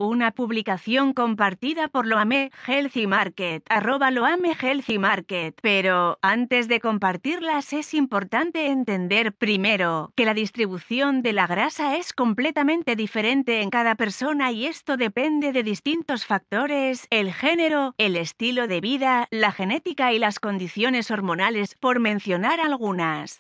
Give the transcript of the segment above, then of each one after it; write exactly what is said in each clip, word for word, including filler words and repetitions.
Una publicación compartida por Loame Healthy Market, arroba Loame Healthy Market. Pero, antes de compartirlas es importante entender, primero, que la distribución de la grasa es completamente diferente en cada persona y esto depende de distintos factores: el género, el estilo de vida, la genética y las condiciones hormonales, por mencionar algunas.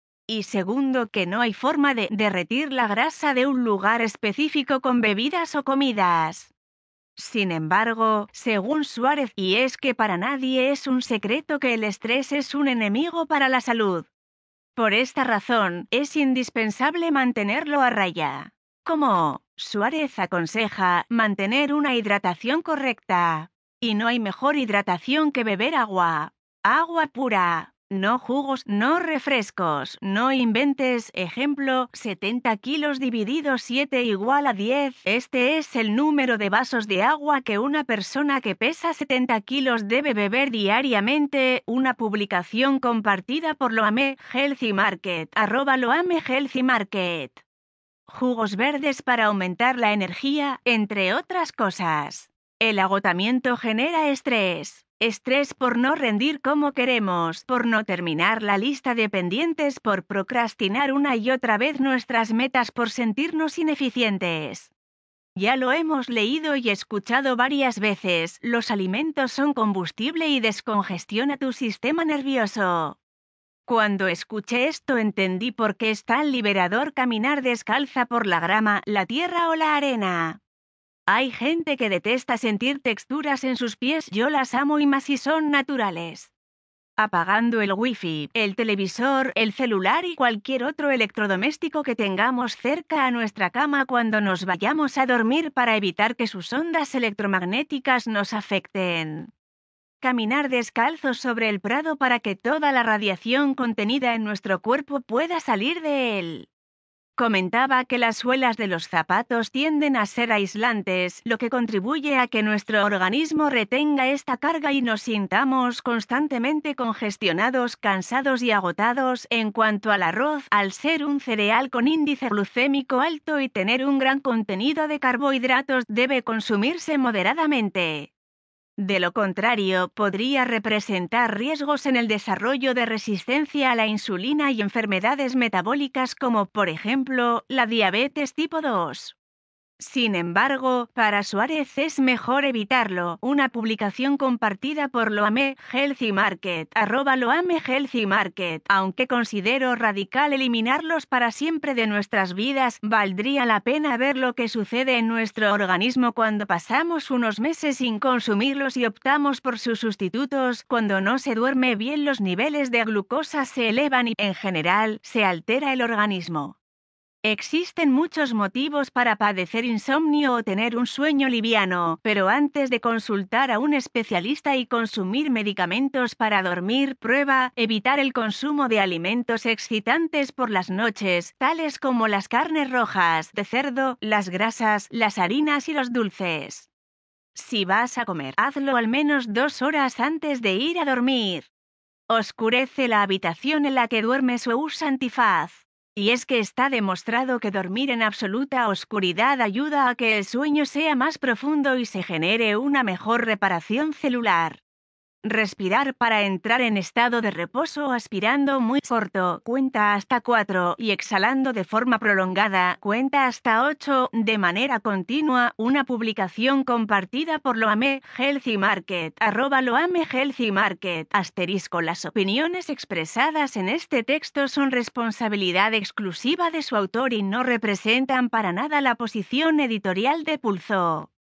Y segundo, que no hay forma de derretir la grasa de un lugar específico con bebidas o comidas. Sin embargo, según Suárez, y es que para nadie es un secreto que el estrés es un enemigo para la salud. Por esta razón, es indispensable mantenerlo a raya. Como Suárez aconseja, mantener una hidratación correcta. Y no hay mejor hidratación que beber agua. Agua pura. No jugos, no refrescos, no inventes. Ejemplo, setenta kilos dividido siete igual a diez. Este es el número de vasos de agua que una persona que pesa setenta kilos debe beber diariamente. Una publicación compartida por Loame Healthy Market, arroba Loame Healthy Market. Jugos verdes para aumentar la energía, entre otras cosas. El agotamiento genera estrés. Estrés por no rendir como queremos, por no terminar la lista de pendientes, por procrastinar una y otra vez nuestras metas, por sentirnos ineficientes. Ya lo hemos leído y escuchado varias veces: los alimentos son combustible y descongestiona tu sistema nervioso. Cuando escuché esto entendí por qué es tan liberador caminar descalza por la grama, la tierra o la arena. Hay gente que detesta sentir texturas en sus pies, yo las amo y más si son naturales. Apagando el wifi, el televisor, el celular y cualquier otro electrodoméstico que tengamos cerca a nuestra cama cuando nos vayamos a dormir para evitar que sus ondas electromagnéticas nos afecten. Caminar descalzos sobre el prado para que toda la radiación contenida en nuestro cuerpo pueda salir de él. Comentaba que las suelas de los zapatos tienden a ser aislantes, lo que contribuye a que nuestro organismo retenga esta carga y nos sintamos constantemente congestionados, cansados y agotados. En cuanto al arroz, al ser un cereal con índice glucémico alto y tener un gran contenido de carbohidratos, debe consumirse moderadamente. De lo contrario, podría representar riesgos en el desarrollo de resistencia a la insulina y enfermedades metabólicas como, por ejemplo, la diabetes tipo dos. Sin embargo, para Suárez es mejor evitarlo. Una publicación compartida por Loame Healthy Market, arroba Loame Healthy Market. Aunque considero radical eliminarlos para siempre de nuestras vidas, valdría la pena ver lo que sucede en nuestro organismo cuando pasamos unos meses sin consumirlos y optamos por sus sustitutos. Cuando no se duerme bien, los niveles de glucosa se elevan y, en general, se altera el organismo. Existen muchos motivos para padecer insomnio o tener un sueño liviano, pero antes de consultar a un especialista y consumir medicamentos para dormir, prueba evitar el consumo de alimentos excitantes por las noches, tales como las carnes rojas de cerdo, las grasas, las harinas y los dulces. Si vas a comer, hazlo al menos dos horas antes de ir a dormir. Oscurece la habitación en la que duermes o usa antifaz. Y es que está demostrado que dormir en absoluta oscuridad ayuda a que el sueño sea más profundo y se genere una mejor reparación celular. Respirar para entrar en estado de reposo aspirando muy corto, cuenta hasta cuatro, y exhalando de forma prolongada, cuenta hasta ocho, de manera continua. Una publicación compartida por Loame Healthy Market, arroba Loame Healthy Market, asterisco. Las opiniones expresadas en este texto son responsabilidad exclusiva de su autor y no representan para nada la posición editorial de Pulso.